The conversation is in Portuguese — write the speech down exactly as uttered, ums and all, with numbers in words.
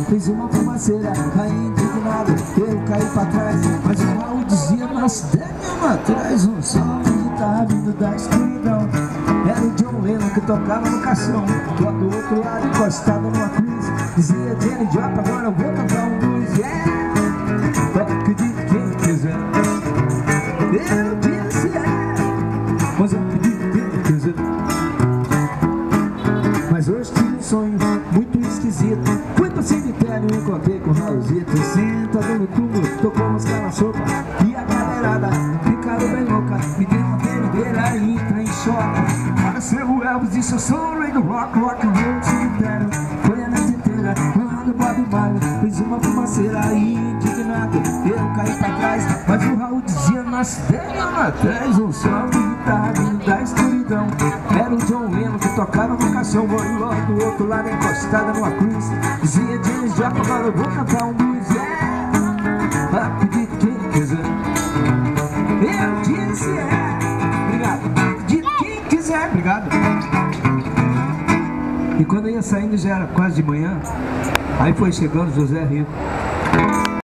fiz uma fumaceira, aí indignado eu caí pra trás. Mas o Raul dizia, nossa, Daniel atrás um som de guitarra vindo da escuridão. Era o John Lennon que tocava no caixão, lá do outro lado encostado numa cruz. Dizia, Jenny Joplin, agora eu vou cantar um blues. Yeah, toque de quem quiser. Eu disse é, mas eu pedi quem quiser. Mas hoje tive um sonho muito esquisito. Fui pro cemitério e encontrei com o Raulzito. Sentado no túmulo, tocou música na sopa, e a galerada ficaram bem louca. Me deu uma bebedeira e entra em choque. Pareceu o Elvis, disse eu sou o rei do rock, rock and roll no cemitério. Foi a noite inteira, quando Bob Marley fez uma fumaceira e indignado eu caí pra trás. Mas o Raul dizia, nossa, Daniel atrás um som de guitarra vindo da escuridão. Era o John Lennon que tocava no caixão, lá do outro lado encostada numa cruz. Dizia, James Joplin, agora eu vou cantar um blues. Yeah, pra pedir quem quiser. Eu disse é, obrigado, de quem quiser, obrigado. E quando eu ia saindo já era quase de manhã. Aí foi chegando José Rico.